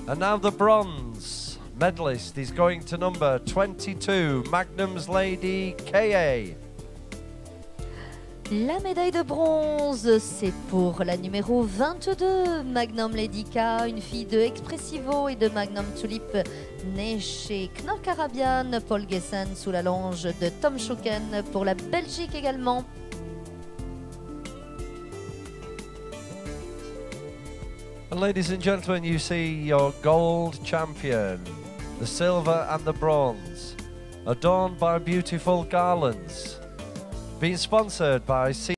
And now the bronze medalist is going to number 22, Magnum's Lady K.A. La médaille de bronze, c'est pour la numéro 22, Magnum Lady K, une fille de Expressivo et de Magnum Tulip, née chez Knorr Caribbean, Paul Gessen, sous la longe de Tom Schuken, pour la Belgique également. And ladies and gentlemen, you see your gold champion, the silver and the bronze, adorned by beautiful garlands, being sponsored by